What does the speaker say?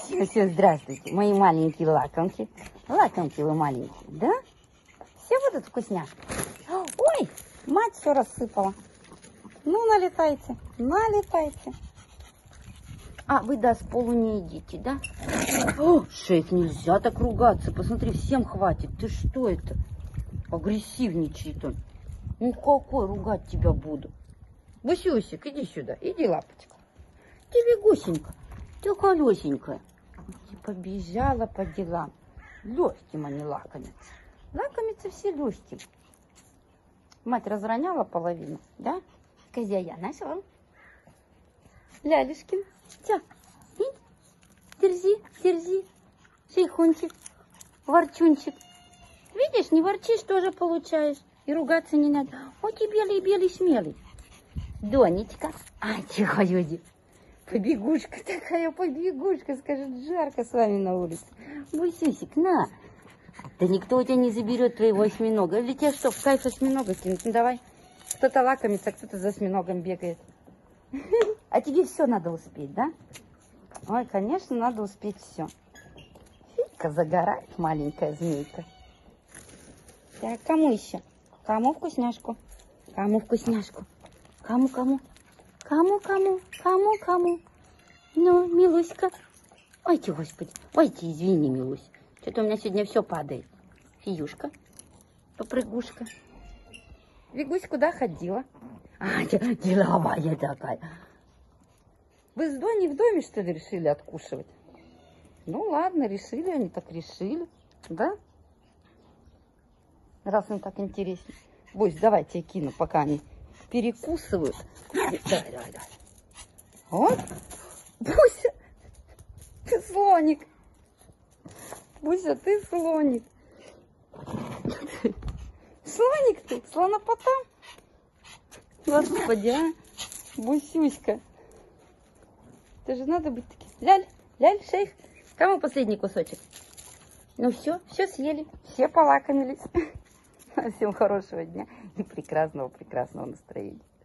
Все, здравствуйте, мои маленькие лакомки. Лакомки вы маленькие, да? Все будут вкусняшки? Ой, мать все рассыпала. Ну, налетайте, налетайте. А, вы, да, с полу не едите, да? О, шеф, нельзя так ругаться. Посмотри, всем хватит. Ты что это? Агрессивничает он. Ну, какой ругать тебя буду? Гусюсик, иди сюда, иди, лапочка. Тебе гусенька, ты колесенькая. Побежала по делам. Легким они лакомятся. Лакомятся все легким. Мать разроняла половину, да? Козяя нашла. Лялюшкин. Тя, дерзи, дерзи. Шейхунчик, ворчунчик. Видишь, не ворчишь, тоже получаешь. И ругаться не надо. Ой, ты белый-белый смелый. Донечка. Ай, тихо, Юди. Побегушка такая, побегушка. Скажет, жарко с вами на улице. Бусюсик, на. Да никто у тебя не заберет твоего осьминога. Или тебе что, в кайф осьминога кинуть? Ну давай. Кто-то лакомится, кто-то за осьминогом бегает. А тебе все надо успеть, да? Ой, конечно, надо успеть все. Фигка загорает, маленькая змейка. Так, кому еще? Кому вкусняшку? Кому вкусняшку? Кому? Кому? Ну, Милуська. Ой, ты, Господи. Ой, ты, извини, Милусь. Что-то у меня сегодня все падает. Фиюшка, попрыгушка. Вигусь куда ходила? А, деловая такая. Вы с Доней в доме, что ли, решили откушивать? Ну, ладно, решили, они так решили. Да? Раз им так интересно. Бусь, давай я тебе кину, пока они перекусывают. Давай. Вот. Буся, ты слоник. Буся, ты слоник. Слоник ты, слонопотам. Господи, а? Бусюська. Это же надо быть таким. Ляль, шейх. Кому последний кусочек? Ну все съели, все полакомились. Всем хорошего дня и прекрасного настроения.